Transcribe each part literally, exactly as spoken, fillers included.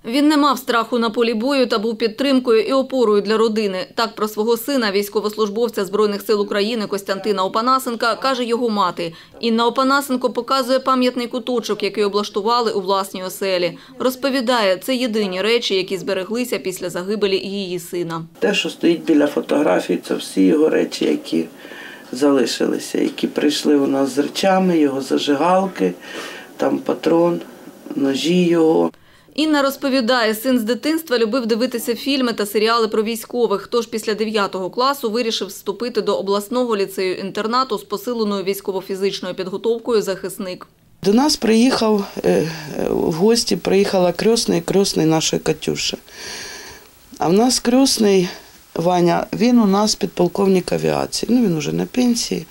Він не мав страху на полі бою та був підтримкою і опорою для родини. Так про свого сина, військовослужбовця Збройних сил України Костянтина Опанасенка, каже його мати. Інна Опанасенко показує пам'ятний куточок, який облаштували у власній оселі. Розповідає, це єдині речі, які збереглися після загибелі її сина. Те, що стоїть біля фотографій, це всі його речі, які залишилися, які прийшли у нас з речами, його зажигалки, там патрон, ножі його. Інна розповідає, син з дитинства любив дивитися фільми та серіали про військових, тож після дев'ятого класу вирішив вступити до обласного ліцею-інтернату з посиленою військово-фізичною підготовкою «Захисник». До нас приїхав, в гості приїхала крісний, крісний нашої Катюші. А в нас крісний Ваня, він у нас підполковник авіації, ну він уже на пенсії.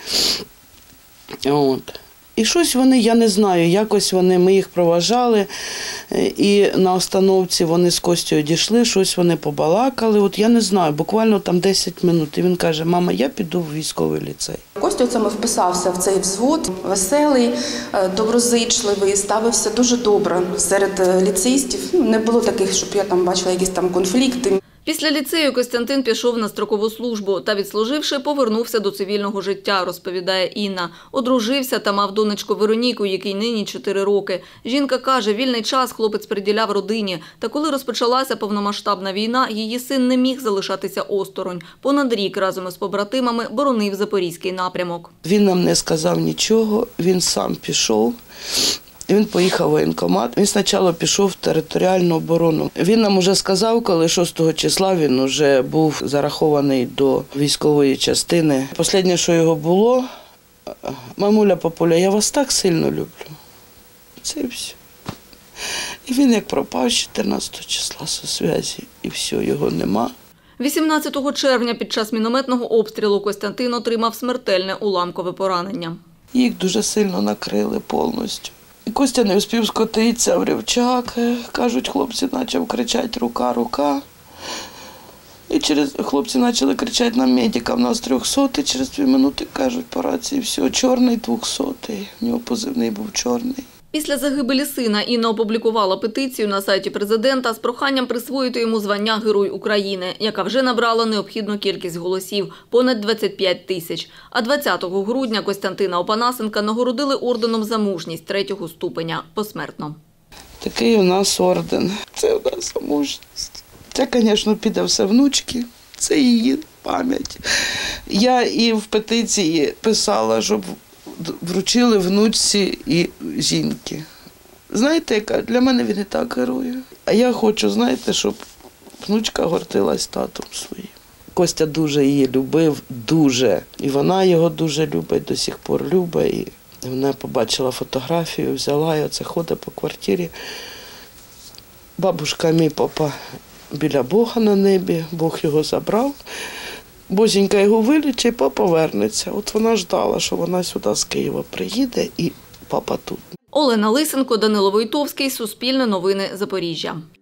От. І щось вони, я не знаю, якось вони, ми їх проважали, і на остановці вони з Костю дійшли, щось вони побалакали, от я не знаю, буквально там десять минут. І він каже: мама, я піду в військовий ліцей. Костя саме вписався в цей взвод, веселий, доброзичливий, ставився дуже добре серед ліцеїстів. Не було таких, щоб я там бачила якісь там конфлікти. Після ліцею Костянтин пішов на строкову службу та, відслуживши, повернувся до цивільного життя, розповідає Інна. Одружився та мав донечку Вероніку, якій нині чотири роки. Жінка каже, вільний час хлопець приділяв родині. Та коли розпочалася повномасштабна війна, її син не міг залишатися осторонь. Понад рік разом із побратимами боронив Запорізький напрямок. Він нам не сказав нічого, він сам пішов. Він поїхав в воєнкомат. Він спочатку пішов в територіальну оборону. Він нам вже сказав, коли шостого числа він вже був зарахований до військової частини. Останнє, що його було: мамуля, папуля, я вас так сильно люблю. Це і все. І він як пропав чотирнадцятого числа зі зв'язі, і все, його нема. вісімнадцятого червня під час мінометного обстрілу Костянтин отримав смертельне уламкове поранення. Їх дуже сильно накрили повністю. І Костя не встиг скотитися в рівчак. Кажуть, хлопці почали кричати: рука, рука. І через хлопці почали кричати нам медикам: у нас трьохсотий. Через дві минути кажуть по рації: все, чорний двохсотий. У нього позивний був чорний. Після загибелі сина Інна опублікувала петицію на сайті президента з проханням присвоїти йому звання Герой України, яка вже набрала необхідну кількість голосів – понад двадцять п'ять тисяч. А двадцятого грудня Костянтина Опанасенка нагородили орденом за мужність третього ступеня посмертно. Такий у нас орден. Це у нас за мужність. Це, звісно, піде все внучки. Це її пам'ять. Я і в петиції писала, щоб вручили внучці і жінки. Знаєте, яка? Для мене він і так герой. А я хочу, знаєте, щоб внучка гордилась татом своїм. Костя дуже її любив, дуже. І вона його дуже любить, до сих пор любить. І вона побачила фотографію, взяла і оце ходить по квартирі. Бабушка, мій папа біля Бога на небі, Бог його забрав. Боженька його вилічить, папа вернеться. От вона ждала, що вона сюди з Києва приїде і папа тут. Олена Лисенко, Данило Войтовський, Суспільне новини, Запоріжжя.